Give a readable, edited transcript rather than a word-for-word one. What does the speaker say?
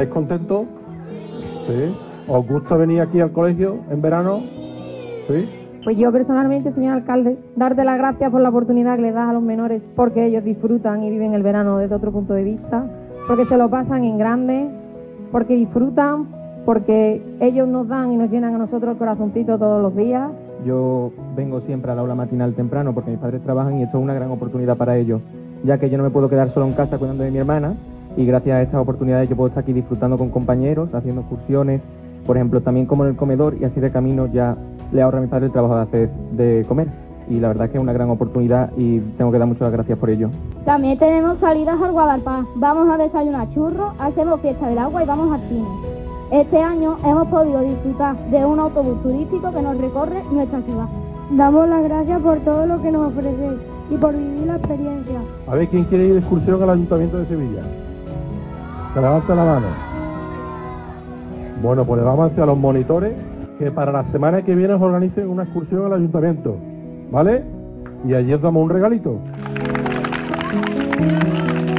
¿Estáis contentos? ¿Sí? ¿Os gusta venir aquí al colegio en verano? ¿Sí? Pues yo personalmente, señor alcalde, darte las gracias por la oportunidad que les das a los menores, porque ellos disfrutan y viven el verano desde otro punto de vista, porque se lo pasan en grande, porque disfrutan, porque ellos nos dan y nos llenan a nosotros el corazoncito todos los días. Yo vengo siempre al aula matinal temprano porque mis padres trabajan y esto es una gran oportunidad para ellos, ya que yo no me puedo quedar solo en casa cuidando de mi hermana y gracias a estas oportunidades yo puedo estar aquí disfrutando con compañeros, haciendo excursiones, por ejemplo, también como en el comedor y así de camino ya le ahorra a mi padre el trabajo de comer. Y la verdad es que es una gran oportunidad y tengo que dar muchas gracias por ello. También tenemos salidas al Guadalpar, vamos a desayunar churros, hacemos fiesta del agua y vamos al cine. Este año hemos podido disfrutar de un autobús turístico que nos recorre nuestra ciudad. Damos las gracias por todo lo que nos ofrecéis y por vivir la experiencia. A ver, ¿quién quiere ir de excursión al Ayuntamiento de Sevilla? Que levante la mano. Bueno, pues le vamos a decir a los monitores que para la semana que viene os organicen una excursión al Ayuntamiento, ¿vale? Y allí os damos un regalito.